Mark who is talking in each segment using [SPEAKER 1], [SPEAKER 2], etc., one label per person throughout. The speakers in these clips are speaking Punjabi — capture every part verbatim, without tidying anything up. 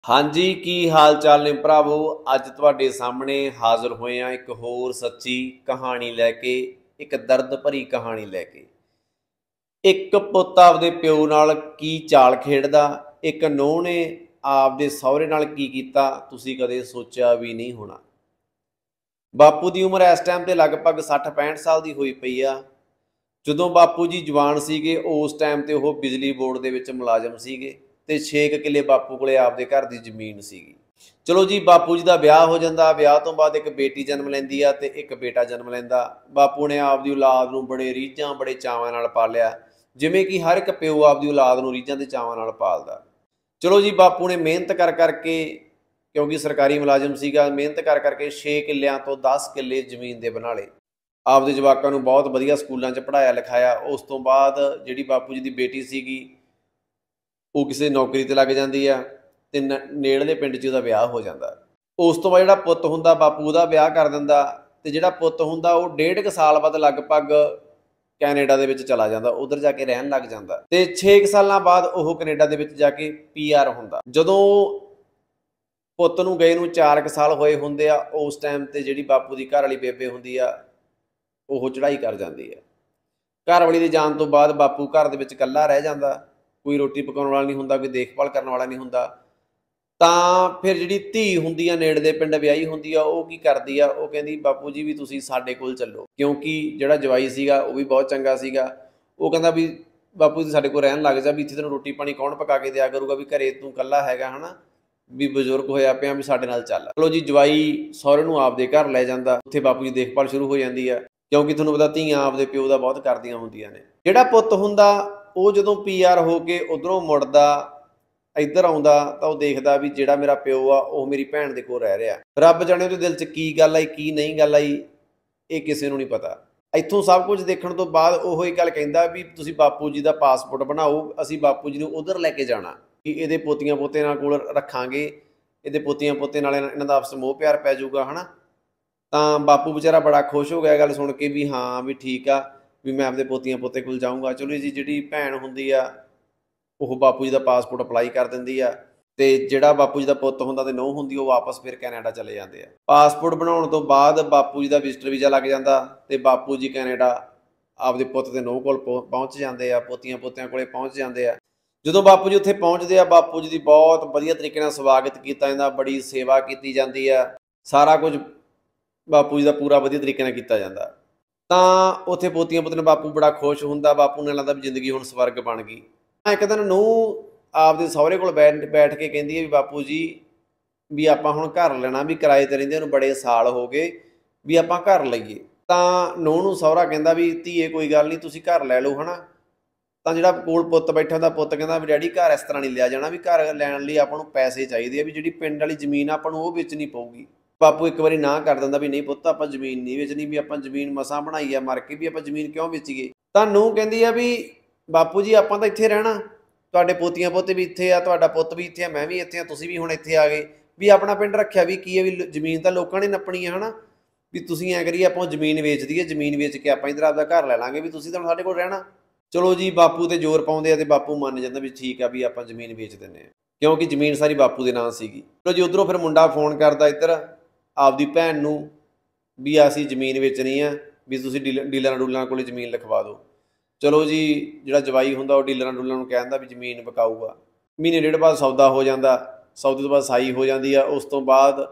[SPEAKER 1] हाँ जी, की हाल चाल ने भरावो। अज तुहाडे सामने हाज़र होए आ एक होर सच्ची कहानी लैके, एक दर्द भरी कहानी लैके। एक पुत्त आपदे प्यो नाल की चाल खेडदा, एक नूंह ने आपदे सहुरे नाल की कीता, तुसीं कदे सोचिया भी नहीं होना। बापू की उम्र इस टाइम ते लगभग सठ पैंठ साल की हुई पई आ। जदों बापू जी जवान सीगे उस टाइम ते ओह बिजली बोर्ड दे विच मुलाजम सीगे ते छे क किले बापू कोले आपदे घर दी जमीन सीगी। चलो जी, बापू जी दा ब्याह हो जांदा, ब्याह तो बाद एक बेटी जन्म लैंदी आ ते एक बेटा जन्म लैंदा। बापू ने आपदी औलाद नूं बड़े रीझां बड़े चावां नाल पालिया, जिवें कि हर एक प्यो आपदी औलाद नूं रीझां ते चावां नाल पालदा। चलो जी, बापू ने मेहनत कर करके, क्योंकि सरकारी मुलाजम सीगा, मेहनत कर करके छे किलियां तो दस किले जमीन दे बना लए। आपदे जवाकां नूं बहुत वधिया स्कूलां च पढ़ाया लिखाया। उस तो बाद जिहड़ी बापू जी दी बेटी सीगी ਉਹ ਕਿਸੇ ਨੌਕਰੀ ਤੇ ਲੱਗ ਜਾਂਦੀ ਆ ਤੇ ਨੇੜਲੇ ਪਿੰਡ 'ਚ ਉਹਦਾ ਵਿਆਹ ਹੋ ਜਾਂਦਾ। ਉਸ ਤੋਂ ਬਾਅਦ ਜਿਹੜਾ ਪੁੱਤ ਹੁੰਦਾ ਬਾਪੂ ਉਹਦਾ ਵਿਆਹ ਕਰ ਦਿੰਦਾ ਤੇ ਜਿਹੜਾ ਪੁੱਤ ਹੁੰਦਾ ਉਹ ਡੇਢ ਕੁ ਸਾਲ ਬਾਅਦ ਲਗਭਗ ਕੈਨੇਡਾ ਦੇ ਵਿੱਚ ਚਲਾ ਜਾਂਦਾ, ਉਧਰ ਜਾ ਕੇ ਰਹਿਣ ਲੱਗ ਜਾਂਦਾ ਤੇ ਛੇ ਕੁ ਸਾਲਾਂ ਬਾਅਦ ਉਹ ਕੈਨੇਡਾ ਦੇ ਵਿੱਚ ਜਾ ਕੇ ਪੀ ਆਰ ਹੁੰਦਾ। ਜਦੋਂ ਪੁੱਤ ਨੂੰ ਗਏ ਨੂੰ ਚਾਰ ਕੁ ਸਾਲ ਹੋਏ ਹੁੰਦੇ ਆ, ਉਸ ਟਾਈਮ ਤੇ ਜਿਹੜੀ ਬਾਪੂ ਦੀ ਘਰ ਵਾਲੀ ਬੇਬੇ ਹੁੰਦੀ ਆ ਉਹ ਚੜ੍ਹਾਈ ਕਰ ਜਾਂਦੀ ਆ। ਘਰ ਵਾਲੀ ਦੇ ਜਾਣ ਤੋਂ ਬਾਅਦ ਬਾਪੂ ਘਰ ਦੇ ਵਿੱਚ ਇਕੱਲਾ ਰਹਿ ਜਾਂਦਾ, ਕੋਈ रोटी पकाने वाला नहीं होंदा, कोई देखभाल करने वाला नहीं होंदा। तां फिर जिहड़ी धी हुंदी आ नेड़े पिंड विआही हुंदी आ, ओह की करदी आ, ओह कहंदी बापू जी भी तुसीं साडे कोल चलो, क्योंकि जिहड़ा जवाई सीगा ओह भी बहुत चंगा सीगा। ओह कहंदा भी बापू जी साडे कोल रहण लग जा, भी इत्थे तैनूं रोटी पाणी कौन पका के दिया करूगा, भी घरे तूं इकल्ला हैगा है ना, भी बजुर्ग होया पिया, भी साडे नाल चल। चलो जी, जवाई सहुरे नूं आपदे घर लै जांदा, उत्थे बापू जी देखभाल शुरू हो जांदी आ, क्योंकि तुहानूं पता धीआं आपदे प्यो दा बहुत करदियां हुंदियां ने। जिहड़ा पुੱਤ हुंदा ਉਹ ਜਦੋਂ ਪੀ ਆਰ ਹੋ ਕੇ ਉੱਧਰੋਂ ਮੁੜਦਾ ਇੱਧਰ ਆਉਂਦਾ ਤਾਂ ਉਹ ਦੇਖਦਾ ਵੀ ਜਿਹੜਾ ਮੇਰਾ ਪਿਓ ਆ ਉਹ ਮੇਰੀ ਭੈਣ ਦੇ ਕੋਲ ਰਹਿ ਰਿਹਾ। ਰੱਬ ਜਾਣੇ ਉਹਦੇ ਦਿਲ 'ਚ ਕੀ ਗੱਲ ਆਈ ਕੀ ਨਹੀਂ ਗੱਲ ਆਈ, ਇਹ ਕਿਸੇ ਨੂੰ ਨਹੀਂ ਪਤਾ। ਇੱਥੋਂ ਸਭ ਕੁਝ ਦੇਖਣ ਤੋਂ ਬਾਅਦ ਉਹ ਇਹ ਗੱਲ ਕਹਿੰਦਾ ਵੀ ਤੁਸੀਂ ਬਾਪੂ ਜੀ ਦਾ ਪਾਸਪੋਰਟ ਬਣਾਓ, ਅਸੀਂ ਬਾਪੂ ਜੀ ਨੂੰ ਉੱਧਰ ਲੈ ਕੇ ਜਾਣਾ, ਕਿ ਇਹਦੇ ਪੋਤੀਆਂ ਪੋਤੇ ਨਾਲ ਕੋਲ ਰੱਖਾਂਗੇ, ਇਹਦੇ ਪੋਤੀਆਂ ਪੋਤੇ ਨਾਲ ਇਹਨਾਂ ਦਾ ਆਪਸ ਮੋਹ ਪਿਆਰ ਪੈ ਜਾਊਗਾ ਹੈ ਨਾ। ਤਾਂ ਬਾਪੂ ਵਿਚਾਰਾ ਬੜਾ ਖੁਸ਼ ਹੋ ਗਿਆ ਗੱਲ ਸੁਣ ਕੇ ਵੀ ਹਾਂ ਵੀ ਠੀਕ ਆ, ਵੀ ਮੈਂ ਆਪਦੇ ਪੋਤੀਆਂ ਪੋਤੇ ਕੋਲ ਜਾਊਂਗਾ। ਚਲੋ ਜੀ, ਜਿਹੜੀ ਭੈਣ ਹੁੰਦੀ ਆ ਉਹ ਬਾਪੂ ਜੀ ਦਾ ਪਾਸਪੋਰਟ ਅਪਲਾਈ ਕਰ ਦਿੰਦੀ ਆ ਤੇ ਜਿਹੜਾ ਬਾਪੂ ਜੀ ਦਾ ਪੁੱਤ ਹੁੰਦਾ ਤੇ ਨੂੰਹ ਹੁੰਦੀ ਉਹ ਵਾਪਸ ਫਿਰ ਕੈਨੇਡਾ ਚਲੇ ਜਾਂਦੇ ਆ। ਪਾਸਪੋਰਟ ਬਣਾਉਣ ਤੋਂ ਬਾਅਦ ਬਾਪੂ ਜੀ ਦਾ ਵਿਜ਼ਟਰ ਵੀਜ਼ਾ ਲੱਗ ਜਾਂਦਾ ਤੇ ਬਾਪੂ ਜੀ ਕੈਨੇਡਾ ਆਪਦੇ ਪੁੱਤ ਤੇ ਨੂੰਹ ਕੋਲ ਪਹੁੰਚ ਜਾਂਦੇ ਆ, ਪੋਤੀਆਂ ਪੋਤਿਆਂ ਕੋਲੇ ਪਹੁੰਚ ਜਾਂਦੇ ਆ। ਜਦੋਂ ਬਾਪੂ ਜੀ ਉੱਥੇ ਪਹੁੰਚਦੇ ਆ, ਬਾਪੂ ਜੀ ਦੀ ਬਹੁਤ ਵਧੀਆ ਤਰੀਕੇ ਨਾਲ ਸਵਾਗਤ ਕੀਤਾ ਜਾਂਦਾ, ਬੜੀ ਸੇਵਾ ਕੀਤੀ ਜਾਂਦੀ ਆ, ਸਾਰਾ ਕੁਝ ਬਾਪੂ ਜੀ ਦਾ ਪੂਰਾ ਵਧੀਆ ਤਰੀਕੇ ਨਾਲ ਕੀਤਾ ਜਾਂਦਾ। ਤਾਂ ਉੱਥੇ ਪੋਤੀਆਂ ਪੁੱਤ ਨੇ ਬਾਪੂ ਬੜਾ ਖੁਸ਼ ਹੁੰਦਾ, ਬਾਪੂ ਨੂੰ ਲੱਗਦਾ ਵੀ ਜ਼ਿੰਦਗੀ ਹੁਣ ਸਵਰਗ ਬਣ ਗਈ। ਇੱਕ ਦਿਨ ਨੂੰਹ ਆਪਦੇ ਸਹੁਰੇ ਕੋਲ ਬੈਠ ਬੈਠ ਕੇ ਕਹਿੰਦੀ ਹੈ ਵੀ ਬਾਪੂ ਜੀ ਵੀ ਆਪਾਂ ਹੁਣ ਘਰ ਲੈਣਾ, ਵੀ ਕਿਰਾਏ 'ਤੇ ਰਹਿੰਦੇ ਨੂੰ ਬੜੇ ਸਾਲ ਹੋ ਗਏ, ਵੀ ਆਪਾਂ ਘਰ ਲਈਏ। ਤਾਂ ਨੂੰਹ ਨੂੰ ਸਹੁਰਾ ਕਹਿੰਦਾ ਵੀ ਧੀਏ ਕੋਈ ਗੱਲ ਨਹੀਂ, ਤੁਸੀਂ ਘਰ ਲੈ ਲਓ ਹੈ ਨਾ। ਤਾਂ ਜਿਹੜਾ ਕੋਲ ਪੁੱਤ ਬੈਠਾ ਹੁੰਦਾ, ਪੁੱਤ ਕਹਿੰਦਾ ਵੀ ਡੈਡੀ ਘਰ ਇਸ ਤਰ੍ਹਾਂ ਨਹੀਂ ਲਿਆ ਜਾਣਾ, ਵੀ ਘਰ ਲੈਣ ਲਈ ਆਪਾਂ ਨੂੰ ਪੈਸੇ ਚਾਹੀਦੇ ਆ, ਵੀ ਜਿਹੜੀ ਪਿੰਡ ਵਾਲੀ ਜ਼ਮੀਨ ਆਪਾਂ ਨੂੰ ਉਹ ਵੇਚਣੀ ਪਊਗੀ। ਬਾਪੂ ਇੱਕ ਵਾਰੀ ਨਾ ਕਰ ਦਿੰਦਾ ਵੀ ਨਹੀਂ ਪੁੱਤ ਆਪਾਂ ਜ਼ਮੀਨ ਨਹੀਂ ਵੇਚਣੀ, ਵੀ ਆਪਾਂ ਜ਼ਮੀਨ ਮਸਾਂ ਬਣਾਈ ਆ ਮਰ ਕੇ, ਵੀ ਆਪਾਂ ਜ਼ਮੀਨ ਕਿਉਂ ਵੇਚੀਏ। ਤਾਂ ਨੂੰਹ ਕਹਿੰਦੀ ਆ ਵੀ ਬਾਪੂ ਜੀ ਆਪਾਂ ਤਾਂ ਇੱਥੇ ਰਹਿਣਾ, ਤੁਹਾਡੇ ਪੋਤੀਆਂ ਪੋਤੇ ਵੀ ਇੱਥੇ ਆ, ਤੁਹਾਡਾ ਪੁੱਤ ਵੀ ਇੱਥੇ ਆ, ਮੈਂ ਵੀ ਇੱਥੇ ਆ, ਤੁਸੀਂ ਵੀ ਹੁਣ ਇੱਥੇ ਆ ਗਏ, ਵੀ ਆਪਣਾ ਪਿੰਡ ਰੱਖਿਆ ਵੀ ਕੀ ਹੈ, ਵੀ ਜ਼ਮੀਨ ਤਾਂ ਲੋਕਾਂ ਨੇ ਨੱਪਣੀ ਆ ਹੈ ਨਾ, ਵੀ ਤੁਸੀਂ ਐਂ ਕਰੀਏ ਆਪਾਂ ਜ਼ਮੀਨ ਵੇਚ ਦਈਏ, ਜ਼ਮੀਨ ਵੇਚ ਕੇ ਆਪਾਂ ਇੱਧਰ ਆਪਦਾ ਘਰ ਲੈ ਲਾਂਗੇ, ਵੀ ਤੁਸੀਂ ਤਾਂ ਸਾਡੇ ਕੋਲ ਰਹਿਣਾ। ਚਲੋ ਜੀ, ਬਾਪੂ ਤੇ ਜ਼ੋਰ ਪਾਉਂਦੇ ਆ ਤੇ ਬਾਪੂ ਮੰਨ ਜਾਂਦਾ ਵੀ ਠੀਕ ਆ, ਵੀ ਆਪਾਂ ਜ਼ਮੀਨ ਵੇਚ ਦਿੰਦੇ ਹਾਂ, ਕਿਉਂਕਿ ਜ਼ਮੀਨ ਸਾਰੀ ਬਾਪੂ ਦੇ ਨਾਂ ਸੀਗੀ। ਚਲੋ ਜੀ, ਉੱਧਰੋਂ ਫਿਰ ਮੁੰਡਾ ਫੋਨ ਕਰਦਾ ਇੱਧਰ ਆਪਦੀ ਭੈਣ ਨੂੰ ਵੀ ਅਸੀਂ ਜ਼ਮੀਨ ਵੇਚਣੀ ਆ, ਵੀ ਤੁਸੀਂ ਡੀਲ ਡੀਲਰਾਂ ਡੂਲਰਾਂ ਕੋਲ ਜ਼ਮੀਨ ਲਿਖਵਾ ਦਿਓ। ਚਲੋ ਜੀ, ਜਿਹੜਾ ਜਵਾਈ ਹੁੰਦਾ ਉਹ ਡੀਲਰਾਂ ਡੂਲਰਾਂ ਨੂੰ ਕਹਿੰਦਾ ਵੀ ਜ਼ਮੀਨ ਵਿਕਾਊਗਾ। ਮਹੀਨੇ ਡੇਢ ਬਾਅਦ ਸੌਦਾ ਹੋ ਜਾਂਦਾ, ਸੌਦੇ ਤੋਂ ਬਾਅਦ ਸਾਈ ਹੋ ਜਾਂਦੀ ਆ। ਉਸ ਤੋਂ ਬਾਅਦ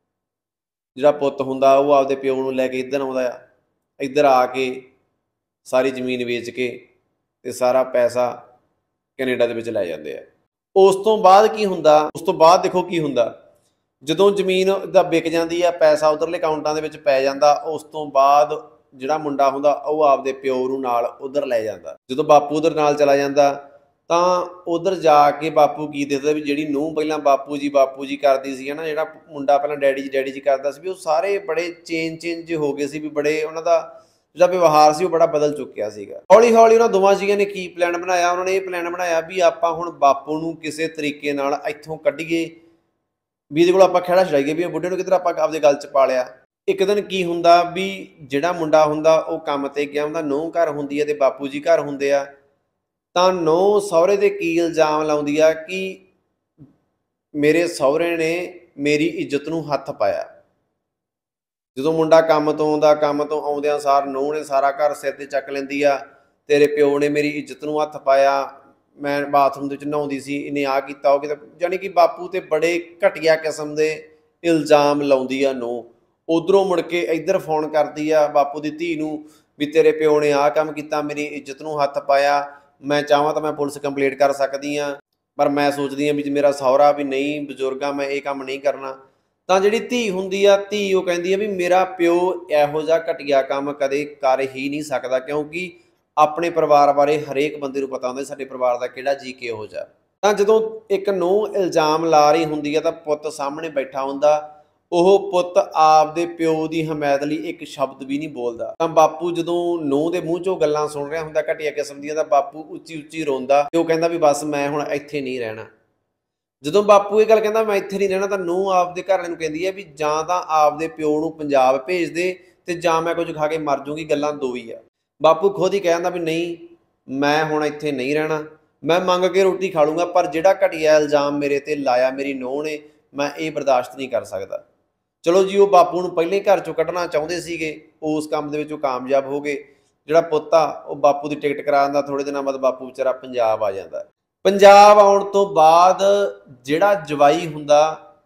[SPEAKER 1] ਜਿਹੜਾ ਪੁੱਤ ਹੁੰਦਾ ਉਹ ਆਪਦੇ ਪਿਓ ਨੂੰ ਲੈ ਕੇ ਇੱਧਰ ਆਉਂਦਾ ਆ, ਇੱਧਰ ਆ ਕੇ ਸਾਰੀ ਜ਼ਮੀਨ ਵੇਚ ਕੇ ਤੇ ਸਾਰਾ ਪੈਸਾ ਕੈਨੇਡਾ ਦੇ ਵਿੱਚ ਲੈ ਜਾਂਦੇ ਆ। ਉਸ ਤੋਂ ਬਾਅਦ ਕੀ ਹੁੰਦਾ, ਉਸ ਤੋਂ ਬਾਅਦ ਦੇਖੋ ਕੀ ਹੁੰਦਾ, ਜਦੋਂ ਜ਼ਮੀਨ ਦਾ ਵਿਕ ਜਾਂਦੀ ਆ, ਪੈਸਾ ਉੱਧਰਲੇ ਅਕਾਊਂਟਾਂ ਦੇ ਵਿੱਚ ਪੈ ਜਾਂਦਾ। ਉਸ ਤੋਂ ਬਾਅਦ ਜਿਹੜਾ ਮੁੰਡਾ ਹੁੰਦਾ ਉਹ ਆਪਦੇ ਪਿਓ ਨੂੰ ਨਾਲ ਉੱਧਰ ਲੈ ਜਾਂਦਾ। ਜਦੋਂ ਬਾਪੂ ਉੱਧਰ ਨਾਲ ਚਲਾ ਜਾਂਦਾ ਤਾਂ ਉੱਧਰ ਜਾ ਕੇ ਬਾਪੂ ਕੀ ਦੇਖਦਾ ਵੀ ਜਿਹੜੀ ਨੂੰਹ ਪਹਿਲਾਂ ਬਾਪੂ ਜੀ ਬਾਪੂ ਜੀ ਕਰਦੀ ਸੀ ਹੈ ਨਾ, ਜਿਹੜਾ ਮੁੰਡਾ ਪਹਿਲਾਂ ਡੈਡੀ ਜੀ ਡੈਡੀ ਜੀ ਕਰਦਾ ਸੀ, ਵੀ ਉਹ ਸਾਰੇ ਬੜੇ ਚੇਂਜ ਚੇਂਜ ਹੋ ਗਏ ਸੀ, ਵੀ ਬੜੇ ਉਹਨਾਂ ਦਾ ਜਿਹੜਾ ਵਿਵਹਾਰ ਸੀ ਉਹ ਬੜਾ ਬਦਲ ਚੁੱਕਿਆ ਸੀਗਾ। ਹੌਲੀ ਹੌਲੀ ਉਹਨਾਂ ਦੋਵਾਂ ਜੀਆਂ ਨੇ ਕੀ ਪਲਾਨ ਬਣਾਇਆ, ਉਹਨਾਂ ਨੇ ਇਹ ਪਲਾਨ ਬਣਾਇਆ ਵੀ ਆਪਾਂ ਹੁਣ ਬਾਪੂ ਨੂੰ ਕਿਸੇ ਤਰੀਕੇ ਨਾਲ ਇੱਥੋਂ ਕੱਢੀਏ, ਵੀ ਇਹਦੇ ਕੋਲ ਆਪਾਂ ਖਹਿੜਾ ਛਡਾਈਏ, ਵੀ ਬੁੱਢੇ ਨੂੰ ਕਿੱਧਰ ਆਪਾਂ ਆਪਦੇ ਗੱਲ 'ਚ ਪਾ ਲਿਆ। ਇੱਕ ਦਿਨ ਕੀ ਹੁੰਦਾ ਵੀ ਜਿਹੜਾ ਮੁੰਡਾ ਹੁੰਦਾ ਉਹ ਕੰਮ 'ਤੇ ਗਿਆ ਹੁੰਦਾ, ਨੂੰਹ ਘਰ ਹੁੰਦੀ ਹੈ ਅਤੇ ਬਾਪੂ ਜੀ ਘਰ ਹੁੰਦੇ ਆ। ਤਾਂ ਨੂੰਹ ਸਹੁਰੇ 'ਤੇ ਕੀ ਇਲਜ਼ਾਮ ਲਾਉਂਦੀ ਆ ਕਿ ਮੇਰੇ ਸਹੁਰੇ ਨੇ ਮੇਰੀ ਇੱਜ਼ਤ ਨੂੰ ਹੱਥ ਪਾਇਆ। ਜਦੋਂ ਮੁੰਡਾ ਕੰਮ ਤੋਂ ਆਉਂਦਾ, ਕੰਮ ਤੋਂ ਆਉਂਦਿਆਂ ਸਾਰ ਨੂੰਹ ਨੇ ਸਾਰਾ ਘਰ ਸਿਰ ਤੇ ਚੱਕ ਲੈਂਦੀ ਆ, ਤੇਰੇ ਪਿਓ ਨੇ ਮੇਰੀ ਇੱਜ਼ਤ ਨੂੰ ਹੱਥ ਪਾਇਆ, ਮੈਂ ਬਾਥਰੂਮ ਦੇ ਵਿੱਚ ਨਹਾਉਂਦੀ ਸੀ, ਇਹਨੇ ਆਹ ਕੀਤਾ ਉਹ ਕੀਤਾ। ਜਾਣੀ ਕਿ ਬਾਪੂ ਤੇ ਬੜੇ ਘਟੀਆ ਕਿਸਮ ਦੇ ਇਲਜ਼ਾਮ ਲਾਉਂਦੀ ਆ ਨੂੰਹ। ਉਧਰੋਂ ਮੁੜ ਕੇ ਇੱਧਰ ਫੋਨ ਕਰਦੀ ਆ ਬਾਪੂ ਦੀ ਧੀ ਨੂੰ ਵੀ ਤੇਰੇ ਪਿਓ ਨੇ ਆਹ ਕੰਮ ਕੀਤਾ, ਮੇਰੀ ਇੱਜ਼ਤ ਨੂੰ ਹੱਥ ਪਾਇਆ, ਮੈਂ ਚਾਹਾਂ ਤਾਂ ਮੈਂ ਪੁਲਿਸ ਕੰਪਲੇਂਟ ਕਰ ਸਕਦੀ ਹਾਂ, ਪਰ ਮੈਂ ਸੋਚਦੀ ਹਾਂ ਵੀ ਮੇਰਾ ਸਹੁਰਾ ਵੀ ਨਹੀਂ ਬਜ਼ੁਰਗਾ, ਮੈਂ ਇਹ ਕੰਮ ਨਹੀਂ ਕਰਨਾ। ਤਾਂ ਜਿਹੜੀ ਧੀ ਹੁੰਦੀ ਆ, ਧੀ ਉਹ ਕਹਿੰਦੀ ਆ ਵੀ ਮੇਰਾ ਪਿਓ ਇਹੋ ਜਿਹਾ ਘਟੀਆ ਕੰਮ ਕਦੇ ਕਰ ਹੀ ਨਹੀਂ ਸਕਦਾ, ਕਿਉਂਕਿ ਆਪਣੇ ਪਰਿਵਾਰ ਬਾਰੇ ਹਰੇਕ ਬੰਦੇ ਨੂੰ ਪਤਾ ਹੁੰਦਾ ਸਾਡੇ ਪਰਿਵਾਰ ਦਾ ਕਿਹੜਾ ਜੀ ਕਿਹੋ ਜਿਹਾ। ਤਾਂ ਜਦੋਂ ਇੱਕ ਨੂੰਹ ਇਲਜ਼ਾਮ ਲਾ ਰਹੀ ਹੁੰਦੀ ਆ ਤਾਂ ਪੁੱਤ ਸਾਹਮਣੇ ਬੈਠਾ ਹੁੰਦਾ, ਉਹ ਪੁੱਤ ਆਪਦੇ ਪਿਓ ਦੀ ਹਮਾਇਤ ਲਈ ਇੱਕ ਸ਼ਬਦ ਵੀ ਨਹੀਂ ਬੋਲਦਾ। ਤਾਂ ਬਾਪੂ ਜਦੋਂ ਨੂੰਹ ਦੇ ਮੂੰਹ 'ਚੋਂ ਗੱਲਾਂ ਸੁਣ ਰਿਹਾ ਹੁੰਦਾ ਘਟੀਆ ਕਿਸਮ ਦੀਆਂ, ਤਾਂ ਬਾਪੂ ਉੱਚੀ ਉੱਚੀ ਰੋਂਦਾ ਤੇ ਉਹ ਕਹਿੰਦਾ ਵੀ ਬਸ ਮੈਂ ਹੁਣ ਇੱਥੇ ਨਹੀਂ ਰਹਿਣਾ। ਜਦੋਂ ਬਾਪੂ ਇਹ ਗੱਲ ਕਹਿੰਦਾ ਮੈਂ ਇੱਥੇ ਨਹੀਂ ਰਹਿਣਾ, ਤਾਂ ਨੂੰਹ ਆਪਦੇ ਘਰ ਵਾਲੇ ਨੂੰ ਕਹਿੰਦੀ ਹੈ ਵੀ ਜਾਂ ਤਾਂ ਆਪਦੇ ਪਿਓ ਨੂੰ ਪੰਜਾਬ ਭੇਜ ਦੇ ਤੇ ਜਾਂ ਮੈਂ ਕੁਝ ਖਾ ਕੇ ਮਰ ਜੂਗੀ, ਗੱਲਾਂ ਦੋ ਹੀ ਆ। ਬਾਪੂ ਖੁਦ ਹੀ ਕਹਿੰਦਾ ਵੀ ਨਹੀਂ, ਮੈਂ ਹੁਣ ਇੱਥੇ ਨਹੀਂ ਰਹਿਣਾ, ਮੈਂ ਮੰਗ ਕੇ ਰੋਟੀ ਖਾ ਲੂੰਗਾ, ਪਰ ਜਿਹੜਾ ਘਟੀਆ ਇਲਜ਼ਾਮ ਮੇਰੇ ਤੇ ਲਾਇਆ ਮੇਰੀ ਨੂੰਹ ਨੇ, ਮੈਂ ਇਹ ਬਰਦਾਸ਼ਤ ਨਹੀਂ ਕਰ ਸਕਦਾ। ਚਲੋ ਜੀ, ਉਹ ਬਾਪੂ ਨੂੰ ਪਹਿਲਾਂ ਹੀ ਘਰ ਚੋਂ ਕੱਢਣਾ ਚਾਹੁੰਦੇ ਸੀਗੇ, ਉਸ ਕੰਮ ਦੇ ਵਿੱਚ ਉਹ ਕਾਮਯਾਬ ਹੋ ਗਏ। ਜਿਹੜਾ ਪੁੱਤ ਆ ਉਹ ਬਾਪੂ ਦੀ ਟਿਕਟ ਕਰਾ ਦਿੰਦਾ, ਥੋੜੇ ਦਿਨਾਂ ਬਾਅਦ ਬਾਪੂ ਵਿਚਾਰਾ ਪੰਜਾਬ ਆ ਜਾਂਦਾ। ਪੰਜਾਬ ਆਉਣ ਤੋਂ ਬਾਅਦ ਜਿਹੜਾ ਜਵਾਈ ਹੁੰਦਾ,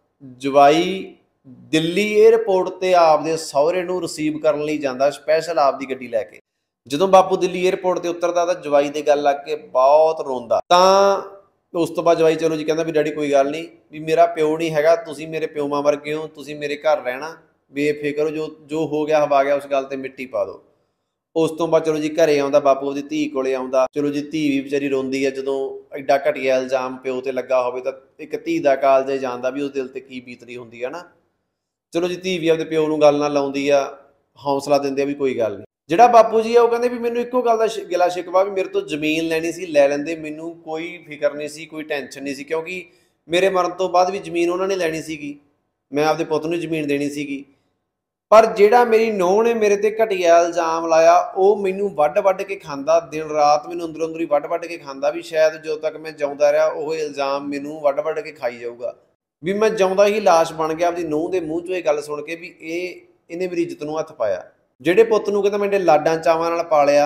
[SPEAKER 1] ਜਵਾਈ ਦਿੱਲੀ ਏਅਰਪੋਰਟ ਤੇ ਆਪਦੇ ਸਹੁਰੇ ਨੂੰ ਰਿਸੀਵ ਕਰਨ ਲਈ ਜਾਂਦਾ, ਸਪੈਸ਼ਲ ਆਪਦੀ ਗੱਡੀ ਲੈ ਕੇ। ਜਦੋਂ ਬਾਪੂ ਦਿੱਲੀ ਏਅਰਪੋਰਟ ਤੇ ਉਤਰਦਾ ਤਾਂ ਜਵਾਈ ਦੇ ਗੱਲ ਲੱਗ ਕੇ ਬਹੁਤ ਰੋਂਦਾ। ਤਾਂ ਉਸ ਤੋਂ ਬਾਅਦ ਜਵਾਈ ਚਲੋ ਜੀ ਕਹਿੰਦਾ ਵੀ ਡੈਡੀ ਕੋਈ ਗੱਲ ਨਹੀਂ, ਵੀ ਮੇਰਾ ਪਿਓ ਨਹੀਂ ਹੈਗਾ, ਤੁਸੀਂ ਮੇਰੇ ਪਿਓਾਂ ਵਰਗੇ ਹੋ, ਤੁਸੀਂ ਮੇਰੇ ਘਰ ਰਹਿਣਾ, ਬੇਫਿਕਰ ਹੋ, ਜੋ ਜੋ ਹੋ ਗਿਆ ਹਵਾ ਗਿਆ, ਉਸ ਗੱਲ ਤੇ ਮਿੱਟੀ ਪਾ ਦਿਓ। ਉਸ ਤੋਂ ਬਾਅਦ ਚਲੋ ਜੀ ਘਰੇ ਆਉਂਦਾ ਬਾਪੂ, ਉਹਦੀ ਧੀ ਕੋਲੇ ਆਉਂਦਾ। ਚਲੋ ਜੀ ਧੀ ਵੀ ਵਿਚਾਰੀ ਰੋਂਦੀ ਹੈ, ਜਦੋਂ ਐਡਾ ਘਟੀਆ ਇਲਜ਼ਾਮ ਪਿਓ ਤੇ ਲੱਗਾ ਹੋਵੇ ਤਾਂ ਇੱਕ ਧੀ ਦਾ ਕਾਲਜ ਜਾਣਦਾ ਵੀ ਉਸ ਦਿਲ ਤੇ ਕੀ ਬੀਤਦੀ ਹੁੰਦੀ ਹੈ ਨਾ। ਚਲੋ ਜੀ ਧੀ ਵੀ ਆਪਦੇ ਪਿਓ ਨੂੰ ਗੱਲ ਨਾਲ ਲਾਉਂਦੀ ਆ, ਹੌਸਲਾ ਦਿੰਦੇ ਆ ਵੀ ਕੋਈ ਗੱਲ ਨਹੀਂ। ਜਿਹੜਾ ਬਾਪੂ ਜੀ ਆ ਉਹ ਕਹਿੰਦੇ ਵੀ ਮੈਨੂੰ ਇੱਕੋ ਗੱਲ ਦਾ ਗਿਲਾ ਸ਼ਿਕਵਾ ਵੀ ਮੇਰੇ ਤੋਂ ਜ਼ਮੀਨ ਲੈਣੀ ਸੀ, ਲੈ ਲੈਂਦੇ, ਮੈਨੂੰ ਕੋਈ ਫਿਕਰ ਨਹੀਂ ਸੀ, ਕੋਈ ਟੈਨਸ਼ਨ ਨਹੀਂ ਸੀ, ਕਿਉਂਕਿ ਮੇਰੇ ਮਰਨ ਤੋਂ ਬਾਅਦ ਵੀ ਜ਼ਮੀਨ ਉਹਨਾਂ ਨੇ ਲੈਣੀ ਸੀਗੀ, ਮੈਂ ਆਪਦੇ ਪੁੱਤ ਨੂੰ ਜ਼ਮੀਨ ਦੇਣੀ ਸੀਗੀ। ਪਰ ਜਿਹੜਾ ਮੇਰੀ ਨੂੰਹ ਨੇ ਮੇਰੇ ਤੇ ਘਟੀਆ ਇਲਜ਼ਾਮ ਲਾਇਆ, ਉਹ ਮੈਨੂੰ ਵੱਢ ਵੱਢ ਕੇ ਖਾਂਦਾ, ਦਿਨ ਰਾਤ ਮੈਨੂੰ ਅੰਦਰੋਂ ਅੰਦਰ ਹੀ ਵੱਢ ਵੱਢ ਕੇ ਖਾਂਦਾ, ਵੀ ਸ਼ਾਇਦ ਜਦੋਂ ਤੱਕ ਮੈਂ ਜਿਉਂਦਾ ਰਿਹਾ ਉਹ ਇਲਜ਼ਾਮ ਮੈਨੂੰ ਵੱਢ ਵੱਢ ਕੇ ਖਾਈ ਜਾਊਗਾ, ਵੀ ਮੈਂ ਜਿਉਂਦਾ ਹੀ ਲਾਸ਼ ਬਣ ਗਿਆ ਆਪਦੀ ਨੂੰਹ ਦੇ ਮੂੰਹ 'ਚੋਂ ਇਹ ਗੱਲ ਸੁਣ ਕੇ ਵੀ ਇਹ ਇਹਨੇ ਮੇਰੀ ਇੱਜ਼ਤ ਨੂੰ ਹੱਥ ਪਾਇਆ। ਜਿਹੜੇ ਪੁੱਤ ਨੂੰ ਕਹਿੰਦਾ ਮੈਂ ਇਹਦੇ ਲਾਡਾਂ ਚਾਵਾਂ ਨਾਲ ਪਾਲਿਆ,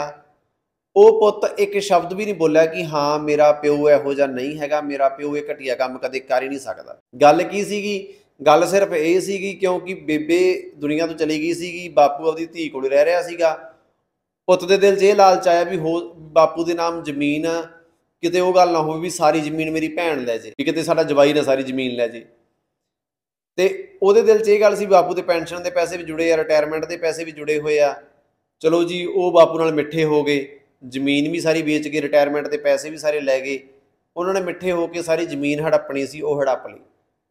[SPEAKER 1] ਉਹ ਪੁੱਤ ਇੱਕ ਸ਼ਬਦ ਵੀ ਨਹੀਂ ਬੋਲਿਆ ਕਿ ਹਾਂ ਮੇਰਾ ਪਿਓ ਇਹੋ ਜਿਹਾ ਨਹੀਂ ਹੈਗਾ, ਮੇਰਾ ਪਿਓ ਇਹ ਘਟੀਆ ਕੰਮ ਕਦੇ ਕਰ ਹੀ ਨਹੀਂ ਸਕਦਾ। ਗੱਲ ਕੀ ਸੀਗੀ? ਗੱਲ ਸਿਰਫ ਇਹ ਸੀਗੀ ਕਿਉਂਕਿ ਬੇਬੇ ਦੁਨੀਆ ਤੋਂ ਚਲੀ ਗਈ ਸੀਗੀ, ਬਾਪੂ ਆਪਦੀ ਧੀ ਕੋਲ ਰਹਿ ਰਿਹਾ ਸੀਗਾ। ਪੁੱਤ ਦੇ ਦਿਲ 'ਚ ਇਹ ਲਾਲਚ ਆਇਆ ਵੀ ਹੋ ਬਾਪੂ ਦੇ ਨਾਮ ਜ਼ਮੀਨ ਆ, ਕਿਤੇ ਉਹ ਗੱਲ ਨਾ ਹੋਵੇ ਵੀ ਸਾਰੀ ਜ਼ਮੀਨ ਮੇਰੀ ਭੈਣ ਲੈ ਜੇ, ਵੀ ਕਿਤੇ ਸਾਡਾ ਜਵਾਈ ਨਾ ਸਾਰੀ ਜ਼ਮੀਨ ਲੈ ਜੇ। ਤੇ ਉਹਦੇ ਦਿਲ 'ਚ ਇਹ ਗੱਲ ਸੀ ਬਾਪੂ ਦੇ ਪੈਨਸ਼ਨ ਦੇ ਪੈਸੇ ਵੀ ਜੁੜੇ ਆ, ਰਿਟਾਇਰਮੈਂਟ ਦੇ ਪੈਸੇ ਵੀ ਜੁੜੇ ਹੋਏ ਆ। ਚਲੋ ਜੀ ਉਹ ਬਾਪੂ ਨਾਲ ਮਿੱਠੇ ਹੋ ਗਏ, ਜ਼ਮੀਨ ਵੀ ਸਾਰੀ ਵੇਚ ਕੇ ਰਿਟਾਇਰਮੈਂਟ ਦੇ ਪੈਸੇ ਵੀ ਸਾਰੇ ਲੈ ਗਏ। ਉਹਨਾਂ ਨੇ ਮਿੱਠੇ ਹੋ ਕੇ ਸਾਰੀ ਜ਼ਮੀਨ ਹੜੱਪਣੀ ਸੀ, ਉਹ ਹੜੱਪ ਲਈ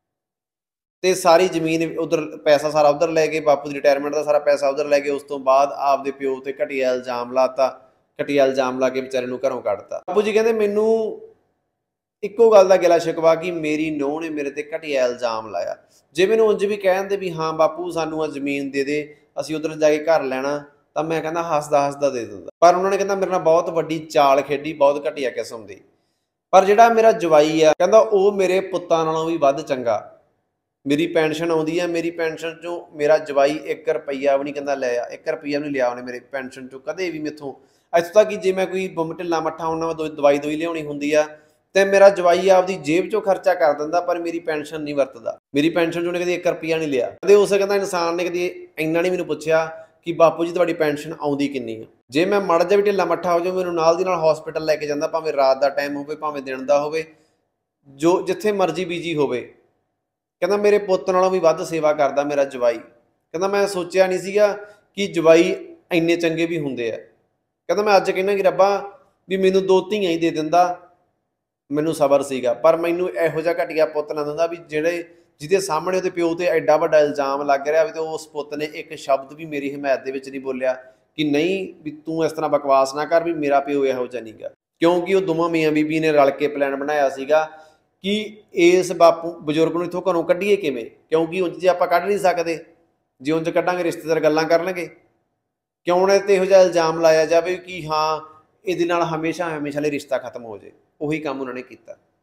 [SPEAKER 1] ਤੇ ਸਾਰੀ ਜ਼ਮੀਨ ਉਧਰ ਪੈਸਾ ਸਾਰਾ ਉਧਰ ਲੈ ਗਏ, ਬਾਪੂ ਦੀ ਰਿਟਾਇਰਮੈਂਟ ਦਾ ਸਾਰਾ ਪੈਸਾ ਉਧਰ ਲੈ ਗਏ। ਉਸ ਤੋਂ ਬਾਅਦ ਆਪਦੇ ਪਿਓ ਤੇ ਘਟੀਆ ਇਲਜ਼ਾਮ ਲਾਤਾ, ਘਟੀਆ ਇਲਜ਼ਾਮ ਲਾ ਕੇ ਵਿਚਾਰੇ ਨੂੰ ਘਰੋਂ ਕੱਢਤਾ। ਬਾਪੂ ਜੀ ਕਹਿੰਦੇ ਮੈਨੂੰ ਇੱਕੋ ਗੱਲ ਦਾ ਗਿਲਾ ਸ਼ਿਕਵਾ ਕਿ ਮੇਰੀ ਨੂੰਹ ਨੇ ਮੇਰੇ ਤੇ ਘਟੀਆ ਇਲਜ਼ਾਮ ਲਾਇਆ। ਜੇ ਮੈਨੂੰ ਉਂਝ ਵੀ ਕਹਿ ਦਿੰਦੇ ਵੀ ਹਾਂ ਬਾਪੂ ਸਾਨੂੰ ਆ ਜ਼ਮੀਨ ਦੇ ਦੇ, ਅਸੀਂ ਉਧਰ ਜਾ ਕੇ ਘਰ ਲੈਣਾ, ਤਾਂ ਮੈਂ ਕਹਿੰਦਾ ਹੱਸਦਾ ਹੱਸਦਾ ਦੇ ਦਿੰਦਾ। ਪਰ ਉਹਨਾਂ ਨੇ ਕਹਿੰਦਾ ਮੇਰੇ ਨਾਲ ਬਹੁਤ ਵੱਡੀ ਚਾਲ ਖੇਡੀ, ਬਹੁਤ ਘਟੀਆ ਕਿਸਮ ਦੀ। ਪਰ ਜਿਹੜਾ ਮੇਰਾ ਜਵਾਈ ਆ ਕਹਿੰਦਾ ਉਹ ਮੇਰੇ ਪੁੱਤਾਂ ਨਾਲੋਂ ਵੀ ਵੱਧ ਚੰਗਾ। ਮੇਰੀ ਪੈਨਸ਼ਨ ਆਉਂਦੀ ਹੈ, ਮੇਰੀ ਪੈਨਸ਼ਨ 'ਚੋਂ ਮੇਰਾ ਜਵਾਈ ਇੱਕ ਰੁਪਈਆ ਵੀ ਨਹੀਂ ਕਹਿੰਦਾ ਲੈ ਆ, ਇੱਕ ਰੁਪਈਆ ਵੀ ਨਹੀਂ ਲਿਆ ਉਹਨੇ ਮੇਰੇ ਪੈਨਸ਼ਨ 'ਚੋਂ ਕਦੇ ਵੀ ਮੈਥੋਂ। ਇੱਥੋਂ ਤੱਕ ਕਿ ਜੇ ਮੈਂ ਕੋਈ ਗੁੰਮ ਢਿੱਲਾ ਮੱਠਾ ਉਹਨਾਂ ਮੈਂ ਦਵਾਈ ਦੋਈ ਲਿਆਉਣੀ ਹੁੰਦੀ ਆ ਤੇ ਮੇਰਾ ਜਵਾਈ ਆਪਦੀ ਜੇਬ 'ਚੋਂ ਖਰਚਾ ਕਰ ਦਿੰਦਾ, ਪਰ ਮੇਰੀ ਪੈਨਸ਼ਨ ਨਹੀਂ ਵਰਤਦਾ। ਮੇਰੀ ਪੈਨਸ਼ਨ 'ਚੋਂ ਉਹਨੇ ਕਦੇ ਇੱਕ ਰੁਪਈਆ ਨਹੀਂ ਲਿਆ। ਕਦੇ ਉਸ ਕਹਿੰਦਾ ਇਨਸਾਨ ਨੇ ਕਦੇ ਇੰਨਾ ਨਹੀਂ ਮੈਨੂੰ ਪੁੱਛਿਆ ਕਿ ਬਾਪੂ ਜੀ ਤੁਹਾਡੀ ਪੈਨਸ਼ਨ ਆਉਂਦੀ ਕਿੰਨੀ ਆ। ਜੇ ਮੈਂ ਮਾੜਾ ਜਿਹਾ ਵੀ ਢਿੱਲਾ ਮੱਠਾ ਹੋ ਜਾਊ ਮੈਨੂੰ ਨਾਲ ਦੀ ਨਾਲ ਹੌਸਪੀਟਲ ਲੈ ਕੇ ਜਾਂਦਾ, ਭਾਵੇਂ ਰਾਤ ਦਾ ਟਾਈਮ ਹੋਵੇ ਭਾਵੇਂ ਦਿਨ ਦਾ ਹੋਵੇ, ਜੋ ਜਿੱਥੇ ਮਰਜ਼ੀ ਬੀਜੀ ਹੋਵੇ। ਕਹਿੰਦਾ ਮੇਰੇ ਪੁੱਤ ਨਾਲੋਂ ਵੀ ਵੱਧ ਸੇਵਾ ਕਰਦਾ ਮੇਰਾ ਜਵਾਈ। ਕਹਿੰਦਾ ਮੈਂ ਸੋਚਿਆ ਨਹੀਂ ਸੀਗਾ ਕਿ ਜਵਾਈ ਇੰਨੇ ਚੰਗੇ ਵੀ ਹੁੰਦੇ ਆ। ਕਹਿੰਦਾ ਮੈਂ ਅੱਜ ਕਹਿੰਦਾ ਕਿ ਰੱਬਾ ਵੀ ਮੈਨੂੰ ਦੋ ਧੀਆਂ ਹੀ ਦੇ ਦਿੰਦਾ, ਮੈਨੂੰ ਸਬਰ ਸੀਗਾ, ਪਰ ਮੈਨੂੰ ਇਹੋ ਜਿਹਾ ਘਟੀਆ ਪੁੱਤ ਨਾ ਦਿੰਦਾ ਵੀ ਜਿਹੜੇ ਜਿਹਦੇ ਸਾਹਮਣੇ ਉਹਦੇ ਪਿਓ ਤੇ ਐਡਾ ਵੱਡਾ ਇਲਜ਼ਾਮ ਲੱਗ ਰਿਹਾ ਵੀ ਤੇ ਉਸ ਪੁੱਤ ਨੇ ਇੱਕ ਸ਼ਬਦ ਵੀ ਮੇਰੀ ਹਮਾਇਤ ਦੇ ਵਿੱਚ ਨਹੀਂ ਬੋਲਿਆ ਕਿ ਨਹੀਂ ਵੀ ਤੂੰ ਇਸ ਤਰ੍ਹਾਂ ਬਕਵਾਸ ਨਾ ਕਰ, ਵੀ ਮੇਰਾ ਪਿਓ ਇਹੋ ਜਿਹਾ ਨਹੀਂ ਗਾ। ਕਿਉਂਕਿ ਉਹ ਦੋਵਾਂ ਮੀਆਂ ਬੀਬੀ ਨੇ ਰਲ ਕੇ ਪਲਾਨ ਬਣਾਇਆ ਸੀਗਾ ਕਿ ਇਸ ਬਾਪੂ ਬਜ਼ੁਰਗ ਨੂੰ ਇੱਥੋਂ ਘਰੋਂ ਕੱਢੀਏ ਕਿਵੇਂ, ਕਿਉਂਕਿ ਉਂਝ ਜੇ ਆਪਾਂ ਕੱਢ ਨਹੀਂ ਸਕਦੇ, ਜੇ ਉਂਝ ਕੱਢਾਂਗੇ ਰਿਸ਼ਤੇਦਾਰ ਗੱਲਾਂ ਕਰਨਗੇ। ਕਿਉਂ ਨਾ ਤੇ ਇਹੋ ਜਿਹਾ ਇਲਜ਼ਾਮ ਲਾਇਆ ਜਾਵੇ ਕਿ ਹਾਂ ਇਹਦੇ ਨਾਲ ਹਮੇਸ਼ਾ ਹਮੇਸ਼ਾ ਲਈ ਰਿਸ਼ਤਾ ਖਤਮ ਹੋ ਜਾਏ। ਉਹੀ ਕੰਮ ਉਹਨਾਂ ਨੇ ਕੀਤਾ।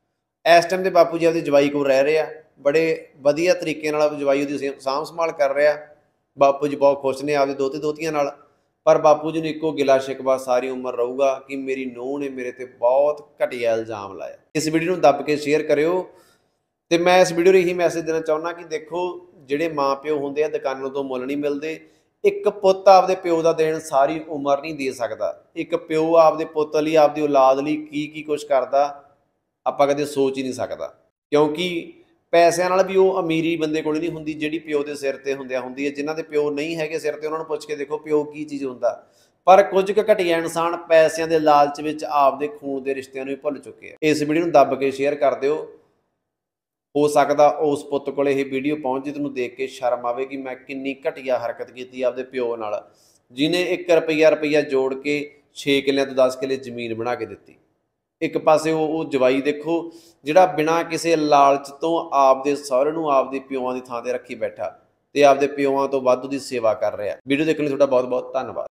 [SPEAKER 1] ਇਸ ਟਾਈਮ ਤੇ ਬਾਪੂ ਜੀ ਆਪਦੀ ਜਵਾਈ ਕੋਲ ਰਹਿ ਰਹੇ ਆ, ਬੜੇ ਵਧੀਆ ਤਰੀਕੇ ਨਾਲ ਜਵਾਈ ਉਹਦੀ ਸਾਂਭ ਸੰਭਾਲ ਕਰ ਰਿਹਾ। ਬਾਪੂ ਜੀ ਬਹੁਤ ਖੁਸ਼ ਨੇ ਆਪਦੇ ਦੋਤੇ ਦੋਤੀਆਂ ਨਾਲ, ਪਰ ਬਾਪੂ ਜੀ ਨੂੰ ਇੱਕੋ ਗਿਲਾ ਸ਼ਿਕਵਾ ਸਾਰੀ ਉਮਰ ਰਹੂਗਾ ਕਿ ਮੇਰੀ ਨੂੰਹ ਨੇ ਮੇਰੇ ਤੇ ਬਹੁਤ ਘਟੀਆ ਇਲਜ਼ਾਮ ਲਾਇਆ। ਇਸ ਵੀਡੀਓ ਨੂੰ ਦੱਬ ਕੇ ਸ਼ੇਅਰ ਕਰਿਓ। ਤੇ ਮੈਂ ਇਸ ਵੀਡੀਓ ਲਈ ਇਹੀ ਮੈਸੇਜ ਦੇਣਾ ਚਾਹੁੰਦਾ ਕਿ ਦੇਖੋ, ਜਿਹੜੇ ਮਾਂ ਪਿਓ ਹੁੰਦੇ ਆ ਦੁਕਾਨਾਂ ਤੋਂ ਮੁੱਲ ਨਹੀਂ ਮਿਲਦੇ। ਇੱਕ ਪੁੱਤ ਆਪਦੇ ਪਿਓ ਦਾ ਦੇਣ ਸਾਰੀ ਉਮਰ ਨਹੀਂ ਦੇ ਸਕਦਾ। ਇੱਕ ਪਿਓ ਆਪਦੇ ਪੁੱਤ ਲਈ, ਆਪਦੀ ਔਲਾਦ ਲਈ ਕੀ ਕੀ ਕੁਛ ਕਰਦਾ ਆਪਾਂ ਕਦੇ ਸੋਚ ਹੀ ਨਹੀਂ ਸਕਦਾ, ਕਿਉਂਕਿ ਪੈਸਿਆਂ ਨਾਲ ਵੀ ਉਹ ਅਮੀਰੀ ਬੰਦੇ ਕੋਲ ਨਹੀਂ ਹੁੰਦੀ ਜਿਹੜੀ ਪਿਓ ਦੇ ਸਿਰ ਤੇ ਹੁੰਦਿਆਂ ਹੁੰਦੀ ਹੈ। ਜਿਨ੍ਹਾਂ ਦੇ ਪਿਓ ਨਹੀਂ ਹੈਗੇ ਸਿਰ ਤੇ, ਉਹਨਾਂ ਨੂੰ ਪੁੱਛ ਕੇ ਦੇਖੋ ਪਿਓ ਕੀ ਚੀਜ਼ ਹੁੰਦਾ। ਪਰ ਕੁਝ ਕੁ ਘਟੀਆ ਇਨਸਾਨ ਪੈਸਿਆਂ ਦੇ ਲਾਲਚ ਵਿੱਚ ਆਪਦੇ ਖੂਨ ਦੇ ਰਿਸ਼ਤਿਆਂ ਨੂੰ ਵੀ ਭੁੱਲ ਚੁੱਕੇ ਆ। ਇਸ ਵੀਡੀਓ ਨੂੰ ਦੱਬ ਕੇ ਸ਼ੇਅਰ ਕਰ ਦਿਓ। ਹੋ ਸਕਦਾ ਉਸ ਪੁੱਤ ਕੋਲ ਇਹ ਵੀਡੀਓ ਪਹੁੰਚ ਜੇ, ਤੈਨੂੰ ਦੇਖ ਕੇ ਸ਼ਰਮ ਆਵੇ ਕਿ ਮੈਂ ਕਿੰਨੀ ਘਟੀਆ ਹਰਕਤ ਕੀਤੀ ਆਪਦੇ ਪਿਓ ਨਾਲ, ਜਿਹਨੇ ਇੱਕ ਰੁਪਈਆ ਰੁਪਈਆ ਜੋੜ ਕੇ ਛੇ ਕਿੱਲਿਆਂ ਤੋਂ ਦਸ ਕਿੱਲੇ ਜ਼ਮੀਨ ਬਣਾ ਕੇ ਦਿੱਤੀ। ਇੱਕ ਪਾਸੇ ਉਹ ਉਹ ਜਵਾਈ ਦੇਖੋ, ਜਿਹੜਾ ਬਿਨਾਂ ਕਿਸੇ ਲਾਲਚ ਤੋਂ ਆਪਦੇ ਸਹੁਰੇ ਨੂੰ ਆਪਦੇ ਪਿਓਾਂ ਦੀ ਥਾਂ ਤੇ ਰੱਖੀ ਬੈਠਾ ਤੇ ਆਪਦੇ ਪਿਓਾਂ ਤੋਂ ਵੱਧ ਉਹਦੀ ਸੇਵਾ ਕਰ ਰਿਹਾ। ਵੀਡੀਓ ਦੇਖਣ ਲਈ ਤੁਹਾਡਾ ਬਹੁਤ ਬਹੁਤ ਧੰਨਵਾਦ।